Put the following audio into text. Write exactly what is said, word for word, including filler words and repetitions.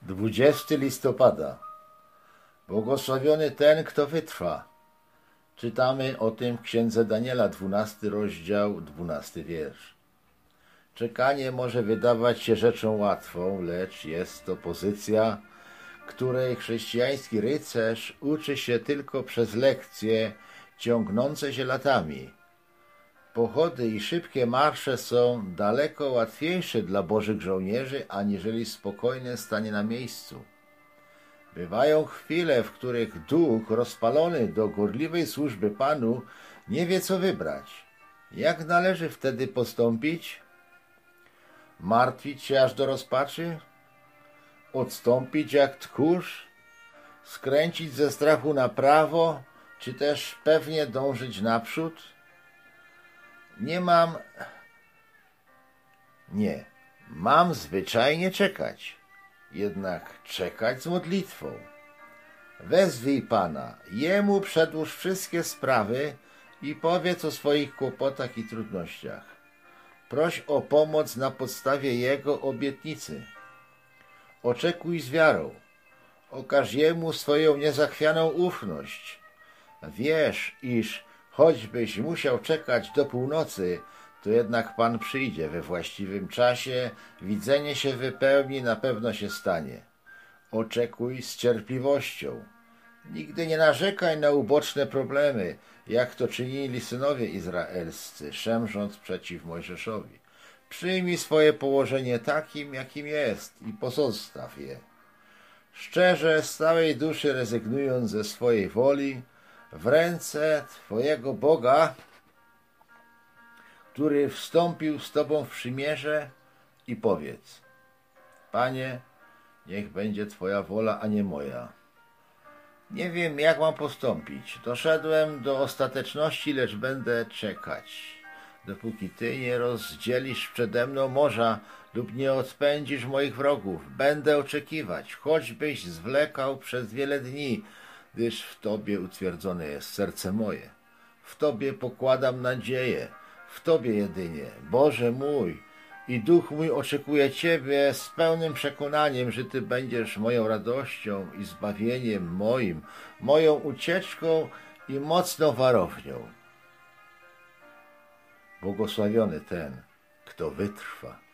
dwudziestego listopada. Błogosławiony ten, kto wytrwa. Czytamy o tym w Księdze Daniela, dwunasty rozdział, dwunasty wiersz. Czekanie może wydawać się rzeczą łatwą, lecz jest to pozycja, której chrześcijański rycerz uczy się tylko przez lekcje ciągnące się latami. Pochody i szybkie marsze są daleko łatwiejsze dla bożych żołnierzy, aniżeli spokojne stanie na miejscu. Bywają chwile, w których duch rozpalony do gorliwej służby Panu nie wie, co wybrać. Jak należy wtedy postąpić? Martwić się aż do rozpaczy? Odstąpić jak tchórz? Skręcić ze strachu na prawo? Czy też pewnie dążyć naprzód? Nie mam... Nie. Mam zwyczajnie czekać. Jednak czekać z modlitwą. Wezwij Pana, Jemu przedłóż wszystkie sprawy i powiedz o swoich kłopotach i trudnościach. Proś o pomoc na podstawie Jego obietnicy. Oczekuj z wiarą. Okaż Jemu swoją niezachwianą ufność. Wierz, iż choćbyś musiał czekać do północy, to jednak Pan przyjdzie we właściwym czasie, widzenie się wypełni, na pewno się stanie. Oczekuj z cierpliwością. Nigdy nie narzekaj na uboczne problemy, jak to czynili synowie izraelscy, szemrząc przeciw Mojżeszowi. Przyjmij swoje położenie takim, jakim jest i pozostaw je. Szczerze, z całej duszy rezygnując ze swojej woli, w ręce Twojego Boga, który wstąpił z Tobą w przymierze, i powiedz: Panie, niech będzie Twoja wola, a nie moja. Nie wiem, jak mam postąpić. Doszedłem do ostateczności, lecz będę czekać, dopóki Ty nie rozdzielisz przede mną morza lub nie odpędzisz moich wrogów. Będę oczekiwać, choćbyś zwlekał przez wiele dni, gdyż w Tobie utwierdzone jest serce moje. W Tobie pokładam nadzieję, w Tobie jedynie, Boże mój, i duch mój oczekuje Ciebie z pełnym przekonaniem, że Ty będziesz moją radością i zbawieniem moim, moją ucieczką i mocną warownią. Błogosławiony ten, kto wytrwa.